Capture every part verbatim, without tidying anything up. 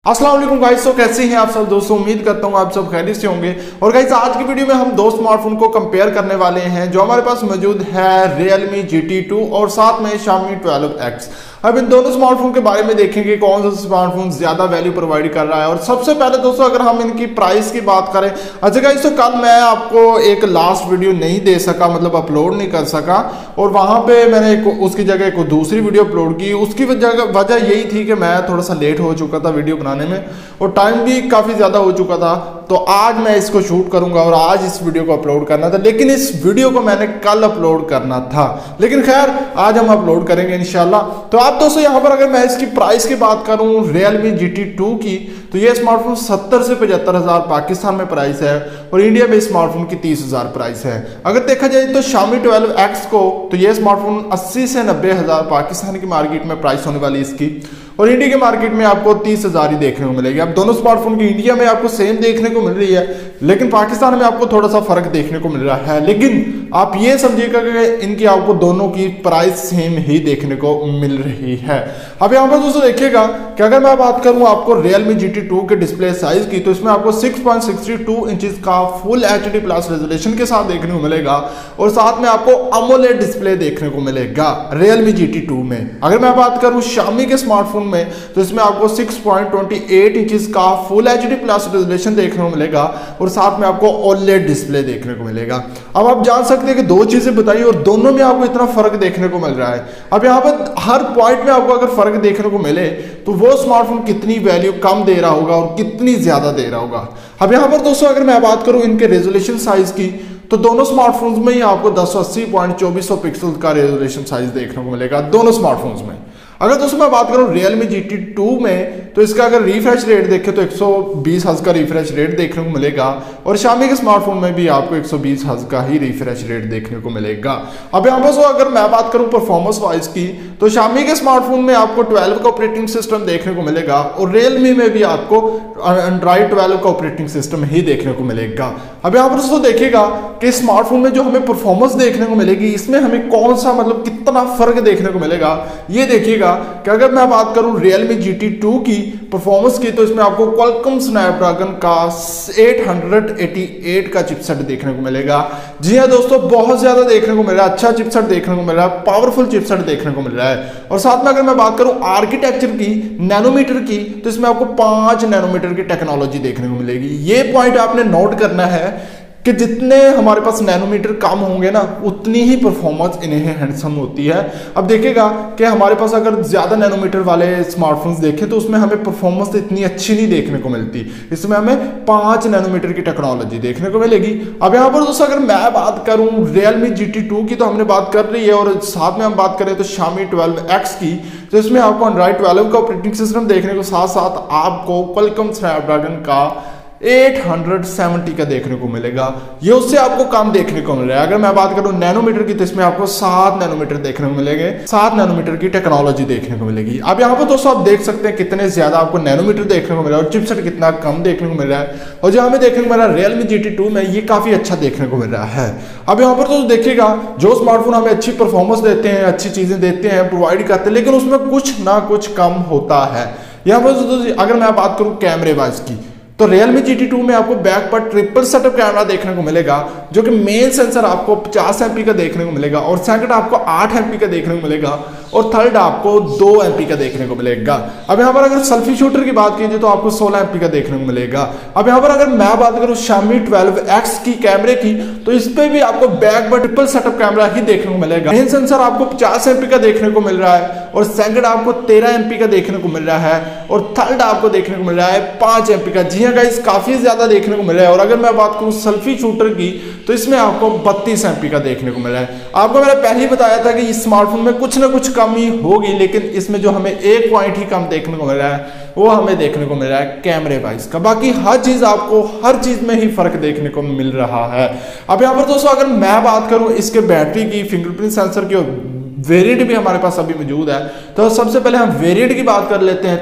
अस्सलाम वालेकुम गाइस, तो कैसे हैं आप सब दोस्तों। उम्मीद करता हूं आप सब खैरियत से होंगे। और गाइस आज की वीडियो में हम दो स्मार्टफोन को कंपेयर करने वाले हैं जो हमारे पास मौजूद है, Realme जी टी टू और साथ में Xiaomi ट्वेल्व एक्स। अब इन दोनों स्मार्टफोन के बारे में देखेंगे कौन सा स्मार्टफोन ज्यादा वैल्यू प्रोवाइड कर रहा है। और सबसे पहले दोस्तों अगर हम इनकी प्राइस की बात करें, अच्छा गाइस तो कल मैं आपको एक लास्ट वीडियो नहीं दे सका, मतलब अपलोड नहीं कर सका, और वहां पे मैंने एक उसकी जगह एक दूसरी वीडियो अपलोड की। उसकी वजह वजह यही थी कि मैं थोड़ा सा लेट हो चुका था वीडियो बनाने में और टाइम भी काफी ज्यादा हो चुका था। तो आज मैं इसको शूट करूंगा और आज इस वीडियो को अपलोड करना था, लेकिन इस वीडियो को मैंने कल अपलोड करना था। लेकिन खैर आज हम अपलोड करेंगे इंशाल्लाह। तो आप दोस्तों यहाँ पर अगर मैं इसकी प्राइस की बात करूं Realme जी टी टू की, तो ये स्मार्टफोन सत्तर से पचहत्तर हजार पाकिस्तान में प्राइस है और इंडिया में स्मार्टफोन की तीस हजार प्राइस है। अगर देखा जाए तो Xiaomi ट्वेल्व एक्स को, तो ये स्मार्टफोन अस्सी से नब्बे हजार पाकिस्तान की मार्केट में प्राइस होने वाली इसकी, और इंडिया के मार्केट में आपको तीस हजार ही देखने को मिलेगी। अब दोनों स्मार्टफोन की इंडिया में आपको सेम देखने को मिल रही है, लेकिन पाकिस्तान में आपको थोड़ा सा फर्क देखने को मिल रहा है। लेकिन आप ये समझिएगा कि इनकी आपको दोनों की प्राइस सेम ही देखने को मिल रही है। अब यहाँ पर दोस्तों देखिएगा कि अगर मैं बात करूं आपको Realme जी टी टू के डिस्प्ले साइज की, तो इसमें आपको six point six two inches का full H D plus resolution के साथ देखने को मिलेगा और साथ में आपको अमोलेड डिस्प्ले देखने को मिलेगा Realme जी टी टू में। अगर मैं बात करूं Xiaomi के स्मार्टफोन में, तो इसमें आपको six point two eight inches का full H D plus resolution देखने को मिलेगा और साथ में आपको ओलेड डिस्प्ले देखने को मिलेगा। अब आप जान सकते हैं कि दो चीजें बताई और दोनों में आपको इतना फर्क देखने को मिल रहा है। अब यहाँ पर हर पॉइंट में आपको अगर फर्क देखने को मिले तो वो स्मार्टफोन कितनी वैल्यू कम दे रहा होगा और कितनी ज्यादा दे रहा होगा। अब यहाँ पर दोस्तों अगर मैं बात करूं इनके रेजोल्यूशन साइज की, तो दोनों स्मार्टफोन्स में ही आपको दस सौ अस्सी पॉइंट चौबीस सौ पिक्सल का रेजोल्यूशन साइज देखने को मिलेगा दोनों स्मार्टफोन्स में। अगर दोस्तों मैं बात करूं Realme जी टी टू में, तो इसका अगर रिफ्रेश रेट देखें तो एक सौ बीस हर्ट्ज का रिफ्रेश रेट देखने को मिलेगा और Xiaomi के स्मार्टफोन में भी आपको एक सौ बीस हर्ट्ज का ही रिफ्रेश रेट देखने को मिलेगा। अब यहाँ पर अगर मैं बात करूं परफॉर्मेंस वाइज की, तो Xiaomi के स्मार्टफोन में आपको ट्वेल्व का ऑपरेटिंग सिस्टम देखने को मिलेगा और Realme में भी आपको एंड्रॉइड ट्वेल्व का ऑपरेटिंग सिस्टम ही देखने को मिलेगा। अब यहाँ पर दोस्तों देखिएगा कि स्मार्टफोन में जो हमें परफॉर्मेंस देखने को मिलेगी, इसमें हमें कौन सा मतलब कितना फर्क देखने को मिलेगा ये देखिएगा कि अगर मैं बात करूं Realme जी टी टू की परफॉर्मेंस की, तो इसमें आपको Qualcomm Snapdragon का एट एटी एट का चिपसेट देखने को मिलेगा। जी हां दोस्तों, बहुत ज्यादा देखने को मिल रहा है, अच्छा चिपसेट देखने को मिल रहा है, पावरफुल चिपसेट देखने को मिल रहा है। और साथ में अगर मैं बात करूं आर्किटेक्चर की, नैनोमीटर की, तो इसमें आपको पांच नैनोमीटर की टेक्नोलॉजी देखने को मिलेगी। ये पॉइंट आपने नोट करना है कि जितने हमारे पास नैनोमीटर कम होंगे ना, उतनी ही परफॉर्मेंस इन्हें हैंडसम होती है। अब देखिएगा कि हमारे पास अगर ज्यादा नैनोमीटर वाले स्मार्टफोन्स देखें तो उसमें हमें परफॉर्मेंस इतनी अच्छी नहीं देखने को मिलती, इसमें हमें पांच नैनोमीटर की टेक्नोलॉजी देखने को मिलेगी। अब यहाँ पर दोस्तों अगर मैं बात करूं Realme जी टी टू की, तो हमने बात कर रही है, और साथ में हम बात करें तो Xiaomi ट्वेल्व एक्स की, तो इसमें आपको एंड्रॉइड ट्वेल्व का ऑपरेटिंग सिस्टम देखने को साथ साथ आपको Qualcomm Snapdragon का एट सेवेंटी का देखने को मिलेगा। ये उससे आपको कम देखने को मिल रहा है। अगर मैं बात करूं नैनोमीटर की, तो इसमें आपको सात नैनोमीटर देखने को मिलेंगे, सात नैनोमीटर की टेक्नोलॉजी देखने को मिलेगी। अब यहाँ पर दोस्तों आप देख सकते हैं कितने ज्यादा आपको नैनोमीटर देखने को मिल रहा है और चिपसेट कितना कम देखने को मिल रहा है। और जो हमें देखने को मिल रहा है Realme जी टी टू में, ये काफी अच्छा देखने को मिल रहा है। अब यहाँ पर दोस्तों देखिएगा, जो स्मार्टफोन हमें अच्छी परफॉर्मेंस देते हैं, अच्छी चीजें देते हैं, प्रोवाइड करते हैं, लेकिन उसमें कुछ ना कुछ कम होता है। यहाँ पर अगर मैं बात करूं कैमरे वाइज की, तो Realme जी टी टू में आपको बैक पर ट्रिपल सेटअप कैमरा देखने को मिलेगा, जो कि मेन सेंसर आपको पचास एमपी का देखने को मिलेगा और सेकंड आपको आठ एमपी का देखने को मिलेगा और थर्ड आपको दो एमपी का देखने को मिलेगा। अब यहाँ पर अगर सेल्फी शूटर की बात कीजिए तो आपको सोलह एमपी का देखने को मिलेगा। अब यहाँ पर अगर मैं बात करूँ Xiaomi ट्वेल्व एक्स की कैमरे की, तो इस पे भी आपको बैक पर ट्रिपल सेटअप कैमरा ही देखने को मिलेगा। मेन सेंसर आपको पचास एमपी का देखने को मिल रहा है और सेकंड आपको तेरह एमपी का देखने को मिल रहा है और थर्ड आपको देखने को मिल रहा है पांच एमपी का। जी हाँ गाइस, काफी ज्यादा देखने को मिल रहा है। और अगर मैं बात करूं सेल्फी शूटर की, तो इसमें आपको बत्तीस एमपी का देखने को मिल रहा है। आपको मैंने पहले ही बताया था कि इस स्मार्टफोन में कुछ ना कुछ कमी होगी, लेकिन इसमें जो हमें एक पॉइंट ही कम देखने को मिल रहा है वो हमें देखने को मिल रहा है कैमरे वाइज का। बाकी हर चीज आपको हर चीज में ही फर्क देखने को मिल रहा है। अब यहाँ पर दोस्तों अगर मैं बात करूं इसके बैटरी की, फिंगरप्रिंट सेंसर की, वेरिएंट भी हमारे पास अभी मौजूद है, तो सबसे पहले हम वेरिएंट की बात कर लेते हैं। तो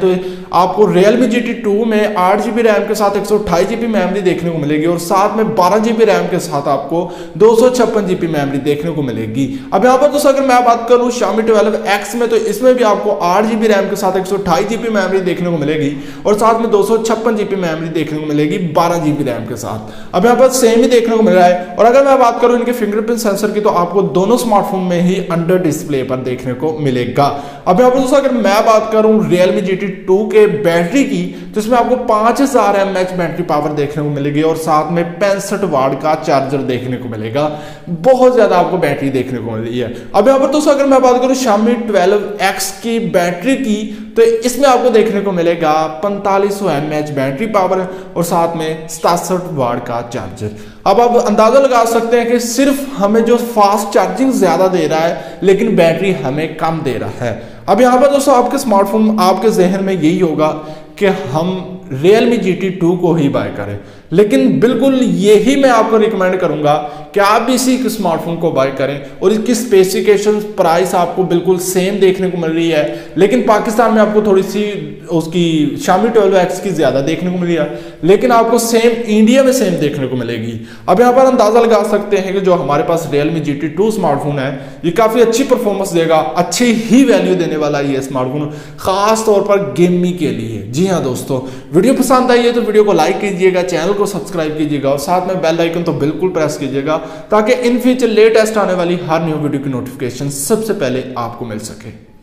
आपको Realme जी टी टू में आठ जीबी रैम के साथ एक सौ अट्ठाईस जीबी मेमोरी देखने को मिलेगी और साथ में बारह जीबी रैम के साथ आपको दो सौ छप्पन जीबी मेमोरी देखने को मिलेगी। अब यहाँ पर दोस्तों अगर मैं बात करूँ Xiaomi ट्वेल्व एक्स में, तो इसमें भी आपको आठ जीबी रैम के साथ एक सौ अट्ठाईस जीबी मेमोरी देखने को मिलेगी और साथ में दो सौ छप्पन जीबी मेमोरी देखने को मिलेगी बारह जीबी रैम के साथ। अब यहाँ पर सेम ही देखने को मिल रहा है। और अगर मैं बात करूँ इनके फिंगरप्रिंट सेंसर की, तो आपको दोनों स्मार्टफोन में ही अंडर डिस्प्ले पर देखने को मिलेगा। अब यहाँ पर दोस्तों अगर मैं बात करूँ Realme जी टी टू के बैटरी की, तो इसमें आपको पांच हजार एम एच बैटरी पावर देखने को मिलेगी और साथ में पैंसठ वाट का चार्जर देखने को मिलेगा। बहुत ज्यादा आपको बैटरी देखने को मिल रही है। अब यहाँ पर दोस्तों अगर मैं बात करूँ Xiaomi ट्वेल्व एक्स की बैटरी की, तो इसमें आपको देखने को मिलेगा पैंतालीस सौ एम एच बैटरी पावर और साथ में सतासठ वाट का चार्जर। अब आप अंदाजा लगा सकते हैं कि सिर्फ हमें जो फास्ट चार्जिंग ज्यादा दे रहा है लेकिन बैटरी हमें कम दे रहा है। अब यहाँ पर दोस्तों आपके स्मार्टफोन, आपके जहन में यही होगा कि हम Realme जी टी टू को ही बाय करें, लेकिन बिल्कुल यही मैं आपको रिकमेंड करूंगा कि आप भी इसी स्मार्टफोन को बाय करें और इसकी स्पेसिफिकेशन प्राइस आपको बिल्कुल सेम देखने को मिल रही है, लेकिन पाकिस्तान में आपको थोड़ी सी उसकी Xiaomi ट्वेल्व एक्स की ज्यादा देखने को मिल रही है, लेकिन आपको सेम इंडिया में सेम देखने को मिलेगी। अब यहाँ पर अंदाजा लगा सकते हैं कि जो हमारे पास Realme G T two smartphone है ये काफी अच्छी परफॉर्मेंस देगा, अच्छी ही वैल्यू देने वाला ये स्मार्टफोन, खास तौर पर गेमिंग के लिए। जी हाँ दोस्तों, वीडियो पसंद आई है तो वीडियो को लाइक कीजिएगा, चैनल को सब्सक्राइब कीजिएगा और साथ में बेल आइकन तो बिल्कुल प्रेस कीजिएगा ताकि इन फ्यूचर लेटेस्ट आने वाली हर न्यू वीडियो की नोटिफिकेशन सबसे पहले आपको मिल सके।